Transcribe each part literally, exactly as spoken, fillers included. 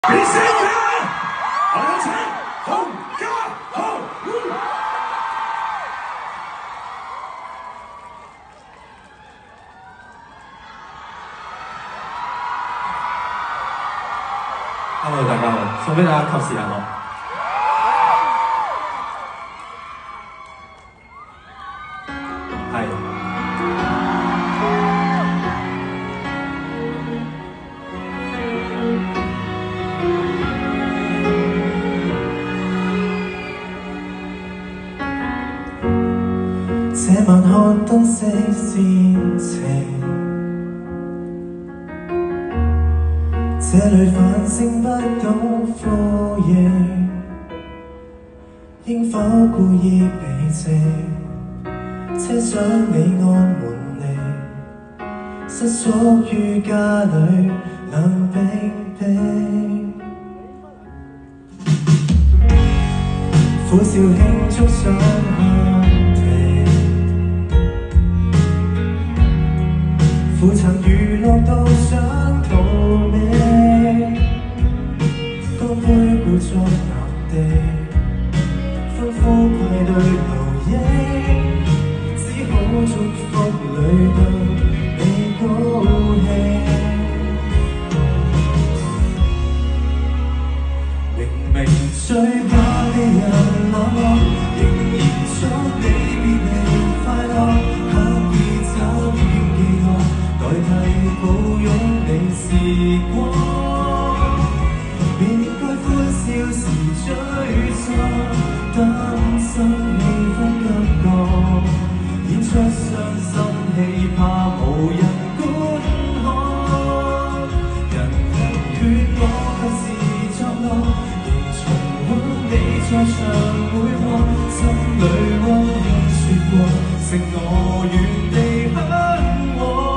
比谁强？而且红加红。Hello， 大家好，送俾大家及時行樂。係。 這晚看燈飾煽情，這裏反省不到呼應，應否故意避靜？車廂你按門鈴，失足於家裏冷冰冰，苦笑慶祝想下停。 負層娛樂到想逃命，乾杯故作淡定，歡呼派對留影，只好祝福裏逗你高興。明明最怕的人冷落，仍然祝你別離快樂，刻意找點寄託。 代替抱擁你時光，別該歡笑時沮喪，擔心氣氛急降，演出傷心戲怕無人觀看，人人勸我不是作樂，仍重溫你在場回望，心裏溫馨說過，剩我原地向往。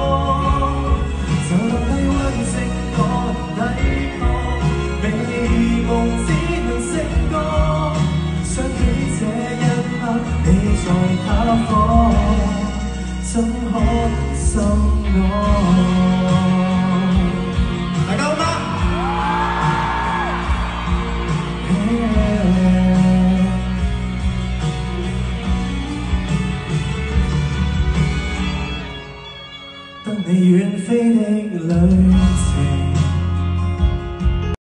在他方，怎可能心安？大家好嗎？當你遠飛的旅。